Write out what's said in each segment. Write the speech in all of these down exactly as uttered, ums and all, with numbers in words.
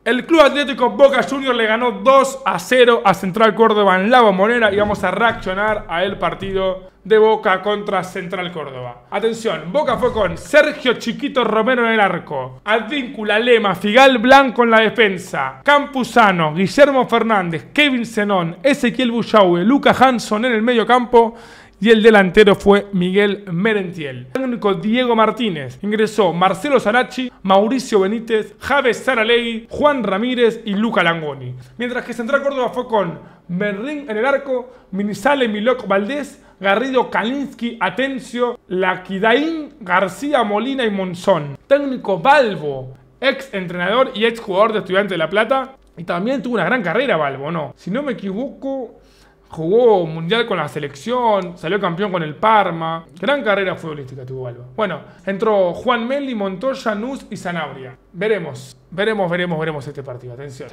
El Club Atlético Boca Juniors le ganó dos a cero a Central Córdoba en La Bombonera y vamos a reaccionar a el partido de Boca contra Central Córdoba. Atención, Boca fue con Sergio Chiquito Romero en el arco, Advíncula, Lema, Figal Blanco en la defensa, Campuzano, Guillermo Fernández, Kevin Zenón, Ezequiel Bullaue, Luca Hanson en el medio campo. Y el delantero fue Miguel Merentiel. El técnico Diego Martínez. Ingresó Marcelo Sanachi, Mauricio Benítez, Javes Saralegui, Juan Ramírez y Luca Langoni. Mientras que Central Córdoba fue con Merrín en el arco, Minizale, Milok Valdés, Garrido, Kalinsky, Atencio, Laquidaín, García, Molina y Monzón. Técnico Balbo, ex entrenador y ex jugador de Estudiantes de La Plata. Y también tuvo una gran carrera Balbo, ¿no? Si no me equivoco, jugó mundial con la selección, salió campeón con el Parma. Gran carrera futbolística tuvo Balbo. Bueno, entró Juan Meli, Montoya, Nuz y Sanabria. Veremos, veremos, veremos, veremos este partido. Atención.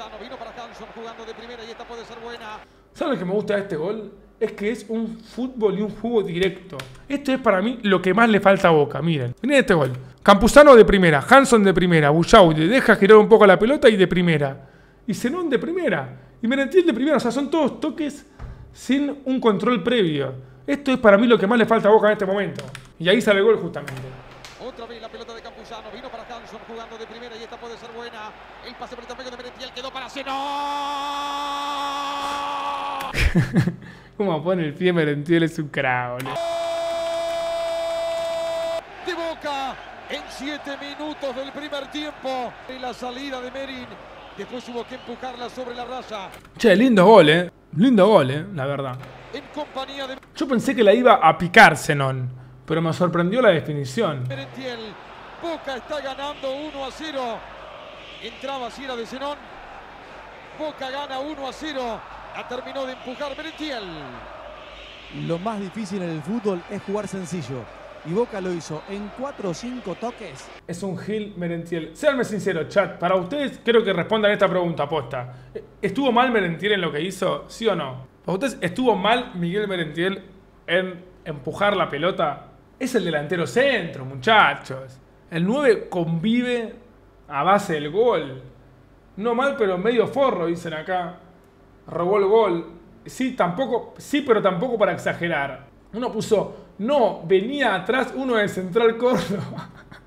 ¿Saben lo que me gusta de este gol? Es que es un fútbol y un juego directo. Esto es para mí lo que más le falta a Boca. Miren, miren este gol. Campuzano de primera, Hanson de primera, Bullaue deja girar un poco la pelota y de primera. Y Zenón de primera. Y Merentiel de primera. O sea, son todos toques sin un control previo. Esto es para mí lo que más le falta a Boca en este momento. Y ahí sale el gol justamente. Otra vez la pelota de Campuzano. Vino para Hanson jugando de primera y esta puede ser buena. El pase por el tablero de Merentiel quedó para Zenón. Cómo pone el pie Merentiel, es un crack, boludo. De Boca en siete minutos del primer tiempo. Y la salida de Merin. Después hubo que empujarla sobre la raya. Che, lindo gol, eh. Lindo gol, eh, la verdad. En compañía de... Yo pensé que la iba a picar Zenón, pero me sorprendió la definición. Merentiel. Boca está ganando uno a cero. Entraba Sierra de Zenón. Boca gana uno a cero. La terminó de empujar Merentiel. Lo más difícil en el fútbol es jugar sencillo. Y Boca lo hizo en cuatro o cinco toques. Es un Gil Merentiel. Séanme sincero, chat. Para ustedes, quiero que respondan esta pregunta aposta. ¿Estuvo mal Merentiel en lo que hizo? ¿Sí o no? ¿Para ustedes estuvo mal Miguel Merentiel en empujar la pelota? Es el delantero centro, muchachos. El nueve convive a base del gol. No mal, pero medio forro, dicen acá. Robó el gol. Sí, tampoco, sí, pero tampoco para exagerar. Uno puso, no, venía atrás uno de Central Córdoba.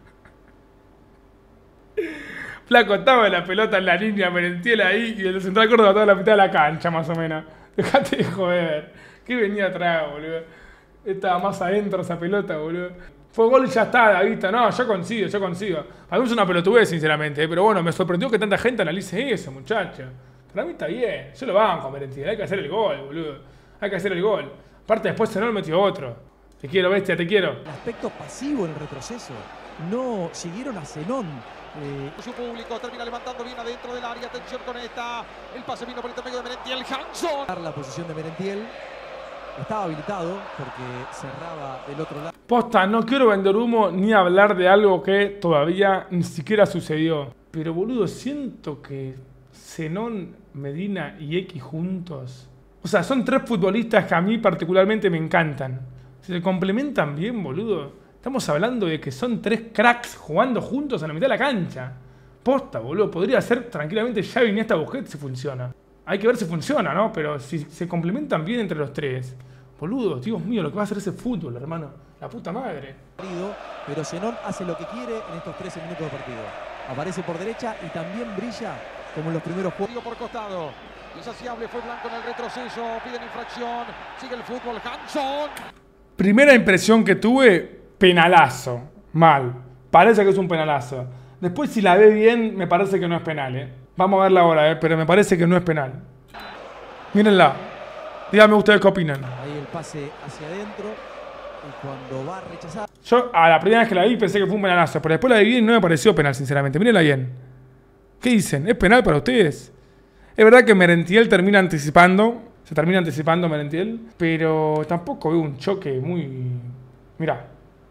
Flaco, estaba la pelota en la línea, Merentiel ahí, y el de Central Córdoba estaba en la mitad de la cancha, más o menos. Dejate de joder. ¿Qué venía atrás, boludo? Estaba más adentro esa pelota, boludo. Fue gol y ya está, David. No, yo consigo, yo consigo. A mí es una pelotudez, sinceramente, pero bueno, me sorprendió que tanta gente analice eso, muchacho. Para mí está bien. Yo lo banco, Merentiel. Hay que hacer el gol, boludo. Hay que hacer el gol. Aparte, después Zenón metió otro. Te quiero, bestia, te quiero. El aspecto pasivo en el retroceso. No siguieron a Zenón. Eh... Su público termina levantando bien adentro del área. Atención con esta. El pase vino por el intermedio de Merentiel. Hanson. La posición de Merentiel. Estaba habilitado porque cerraba del otro lado. Posta, no quiero vender humo ni hablar de algo que todavía ni siquiera sucedió. Pero boludo, siento que Zenón, Medina y X juntos... O sea, son tres futbolistas que a mí particularmente me encantan. Se complementan bien, boludo. Estamos hablando de que son tres cracks jugando juntos en la mitad de la cancha. Posta, boludo. Podría ser tranquilamente Xavi, Iniesta, Busquets si funciona. Hay que ver si funciona, ¿no? Pero si se complementan bien entre los tres. Boludo, Dios mío, lo que va a hacer ese fútbol, hermano. La puta madre. Pero Zenón hace lo que quiere en estos trece minutos de partido. Aparece por derecha y también brilla como en los primeros juegos. Por costado. Insaciable, fue blanco en el retroceso. Piden infracción. Sigue el fútbol. Hanson. Primera impresión que tuve, penalazo. Mal. Parece que es un penalazo. Después, si la ve bien, me parece que no es penal, ¿eh? Vamos a verla ahora, ¿eh? Pero me parece que no es penal. Mírenla. Díganme ustedes qué opinan. Ahí el pase hacia adentro. Y cuando va a rechazar. Yo a la primera vez que la vi pensé que fue un penalazo. Pero después la vi bien y no me pareció penal, sinceramente. Mírenla bien. ¿Qué dicen? ¿Es penal para ustedes? Es verdad que Merentiel termina anticipando. Se termina anticipando Merentiel. Pero tampoco veo un choque muy... Mirá.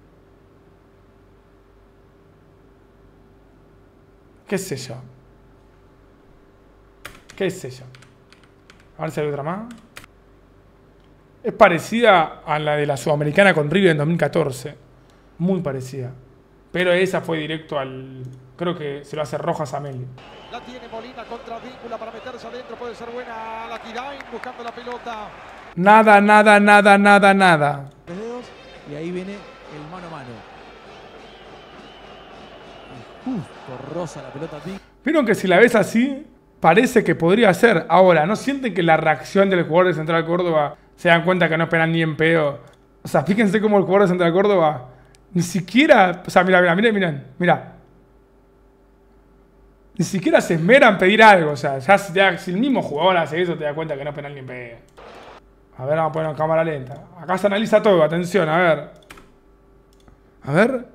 ¿Qué sé yo? ¿Qué sé yo? A ver si hay otra más. Es parecida a la de la Sudamericana con River en dos mil catorce. Muy parecida. Pero esa fue directo al... Creo que se lo hace Rojas a Meli. La tiene Molina contra Advíncula para meterse adentro. Puede ser buena la Kirain buscando la pelota. Nada, nada, nada, nada, nada. Tres dedos y ahí viene el mano a mano. Y justo roza la pelota Advíncula. Vieron que si la ves así, parece que podría ser. Ahora, ¿no sienten que la reacción del jugador de Central Córdoba se dan cuenta que no esperan ni en pedo? O sea, fíjense cómo el jugador de Central Córdoba ni siquiera... O sea, mira, mira, miren, miren, mira. Ni siquiera se esmeran en pedir algo. O sea, ya, ya si el mismo jugador hace eso, te das cuenta que no esperan ni en pedo. A ver, vamos a poner en cámara lenta. Acá se analiza todo, atención, a ver. A ver.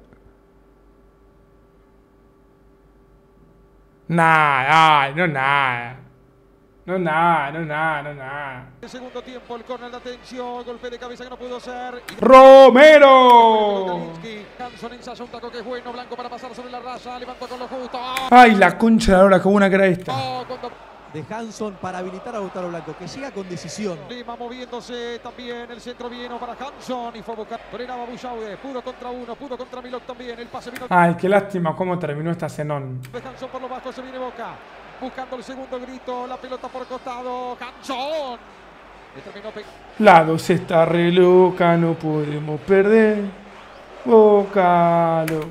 Nada, ay, no nada. No nada, no nada, no nada. El segundo tiempo, el córner de atención, golpe de cabeza que no pudo hacer. ¡Romero! Hanson ensaya un taco que es bueno, Blanco para pasar sobre la raya, levantó con lo justo. Ay, la concha de la hora, como una que era esta. Oh, cuando... de Hanson para habilitar a Lautaro Blanco, que llega con decisión. Lima moviéndose también, el centro vino para Hanson y fue a buscar. Frenaba Bullaude, pudo contra uno, pudo contra Milok también, el pase vino. Ay, qué lástima cómo terminó esta Zenón. De Hanson por lo bajo, se viene Boca. Buscando el segundo grito, la pelota por costado, Hanson. Determinó pe... La dos está re loca, no podemos perder. Boca, lo...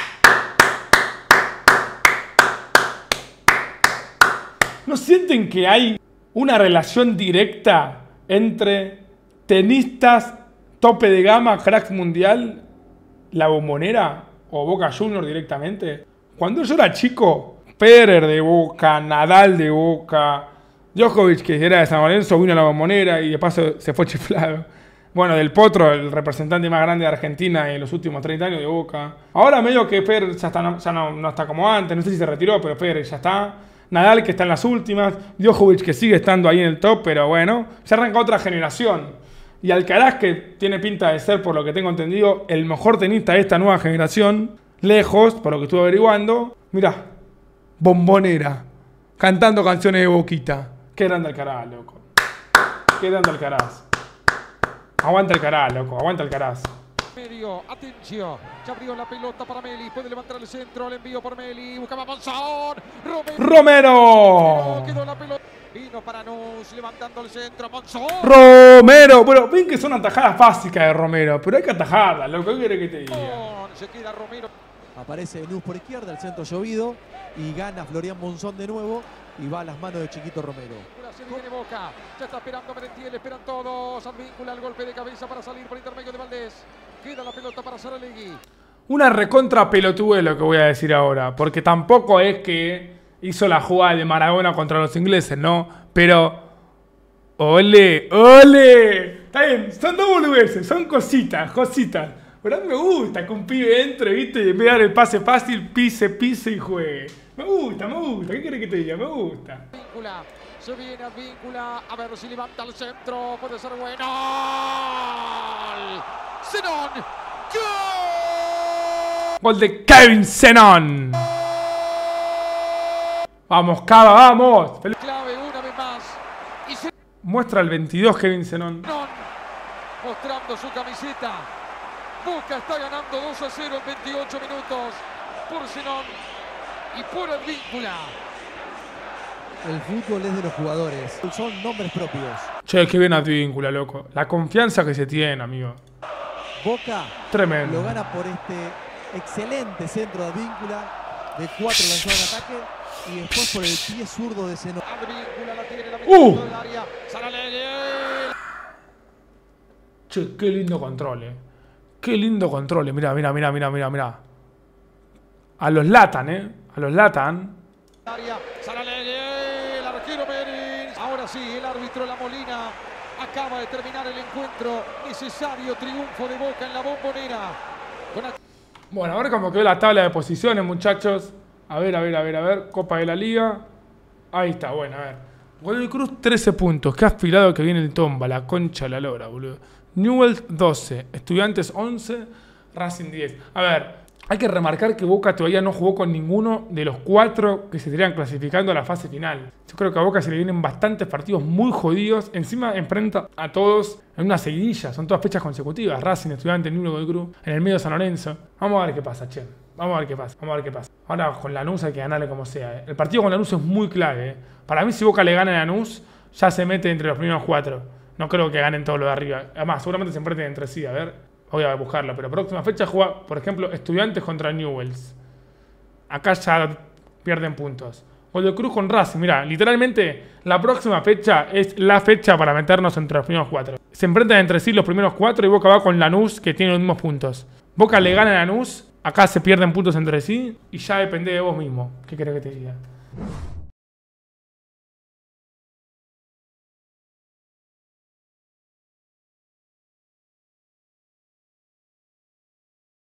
¿No sienten que hay una relación directa entre tenistas tope de gama, crack mundial, la Bombonera o Boca Juniors directamente? Cuando yo era chico, Federer de Boca, Nadal de Boca, Djokovic, que era de San Lorenzo, vino a la Bombonera y de paso se fue chiflado. Bueno, Del Potro, el representante más grande de Argentina en los últimos treinta años de Boca. Ahora medio que Federer ya, está, ya no, no está como antes, no sé si se retiró, pero Federer ya está. Nadal, que está en las últimas. Djokovic, que sigue estando ahí en el top, pero bueno, se arranca otra generación. Y Alcaraz, que tiene pinta de ser, por lo que tengo entendido, el mejor tenista de esta nueva generación. Lejos, por lo que estuve averiguando. Mirá, Bombonera, cantando canciones de Boquita. Qué grande Alcaraz, loco. Qué grande Alcaraz. Aguanta Alcaraz, loco, aguanta Alcaraz. Medio, atención, ya abrió la pelota para Meli, puede levantar el centro, el envío por Meli, buscaba Monzón, Romero, Romero. quedó la pelota, vino para Nus, levantando el centro, Monzón. Romero, bueno, ven que son atajadas básicas de Romero, pero hay que atajarlas, loco, ¿qué quiere que te diga? Se queda Romero. Aparece Nus por izquierda, el centro llovido y gana Florian Monzón de nuevo y va a las manos de Chiquito Romero. Se viene Boca, ya está esperando Merentiel, esperan todos, Advíncula el golpe de cabeza para salir por intermedio de Valdés. Queda la pelota para Saralegui. Una recontra pelotude lo que voy a decir ahora, porque tampoco es que hizo la jugada de Maradona contra los ingleses, ¿no? Pero, ole, ole, está bien, son dos boludeces, son cositas, cositas. Pero a mí me gusta que un pibe entre, ¿viste? Y en vez de dar el pase fácil, pise, pise y juegue. Me gusta, me gusta, ¿qué querés que te diga? Me gusta. Advíncula, se viene Advíncula, a ver si levanta el centro, puede ser bueno. ¡Zenón! ¡Gol! Gol de Kevin Zenón. Vamos, Cava, vamos. Clave una vez más. Y Zenón, muestra el veintidós Kevin Zenón. mostrando su camiseta. Boca está ganando dos a cero en veintiocho minutos por Zenón y por Advíncula. El fútbol es de los jugadores, son nombres propios. Che, qué bien Advíncula, loco. La confianza que se tiene, amigo. Boca tremendo. Lo gana por este excelente centro de Advíncula, de cuatro lanzados en ataque y después por el pie zurdo de Zenón. Advíncula la tiene, la Uh. del área. Saralegui. Che, qué lindo control, eh. Qué lindo control, eh. Mirá, mirá, mirá, mirá, mirá, mirá. A los latan, eh. A los latan. Área. Saralegui, el arquero Pérez. Ahora sí, el árbitro La Molina acaba de terminar el encuentro. Necesario triunfo de Boca en la Bombonera. Con a... Bueno, a ver cómo quedó la tabla de posiciones, muchachos. A ver, a ver, a ver, a ver. Copa de la Liga. Ahí está, bueno, a ver. Godoy Cruz, trece puntos. Qué aspirado que viene el Tomba. La concha de la lora, boludo. Newell's, doce. Estudiantes, once. Racing, diez. A ver, hay que remarcar que Boca todavía no jugó con ninguno de los cuatro que se estarían clasificando a la fase final. Yo creo que a Boca se le vienen bastantes partidos muy jodidos. Encima enfrenta a todos en una seguidilla. Son todas fechas consecutivas. Racing, Estudiantes, Newell's, Godoy Cruz. En el medio San Lorenzo. Vamos a ver qué pasa, che. Vamos. Vamos a ver qué pasa. Vamos a ver qué pasa. Ahora con Lanús hay que ganarle como sea. ¿eh? El partido con Lanús es muy clave. ¿eh? Para mí, si Boca le gana a Lanús, ya se mete entre los primeros cuatro. No creo que ganen todo lo de arriba. Además, seguramente se enfrenten entre sí. A ver, voy a buscarlo. Pero próxima fecha juega, por ejemplo, Estudiantes contra Newell's. Acá ya pierden puntos. Godoy Cruz con Racing. Mira, literalmente la próxima fecha es la fecha para meternos entre los primeros cuatro. Se enfrentan entre sí los primeros cuatro y Boca va con Lanús, que tiene los mismos puntos. Boca le gana a Lanús, acá se pierden puntos entre sí y ya depende de vos mismo. ¿Qué querés que te diga?